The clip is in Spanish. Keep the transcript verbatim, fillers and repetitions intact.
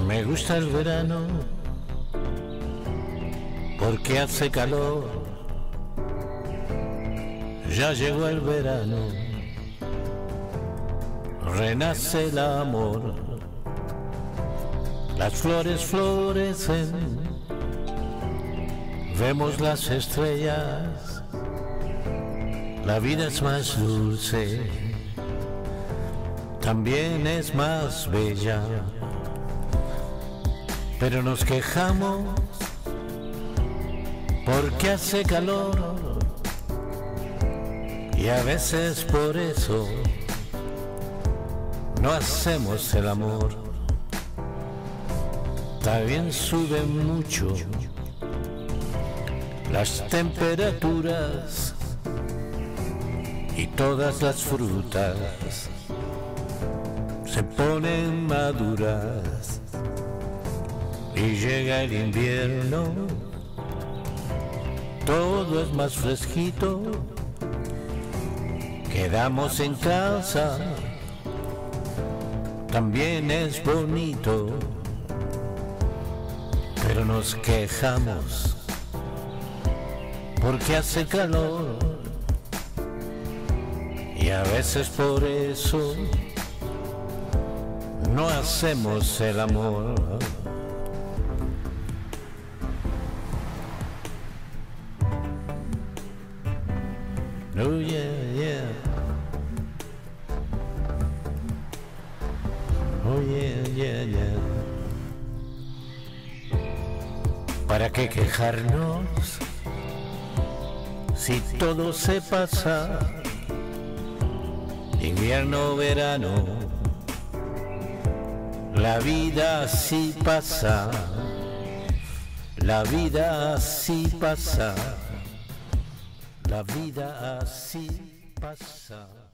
Me gusta el verano porque hace calor. Ya llegó el verano, renace el amor. Las flores florecen, vemos las estrellas. La vida es más dulce, también es más bella. Pero nos quejamos porque hace calor, y a veces por eso no hacemos el amor. También suben mucho las temperaturas y todas las frutas se ponen maduras. Y llega el invierno, todo es más fresquito. Quedamos en casa, también es bonito. Pero nos quejamos porque hace calor, y a veces por eso no hacemos el amor. Oh yeah, yeah. Oh yeah, yeah, yeah. ¿Para qué quejarnos si todo se pasa? Invierno, verano, la vida así pasa. La vida así pasa. La vida así pasa.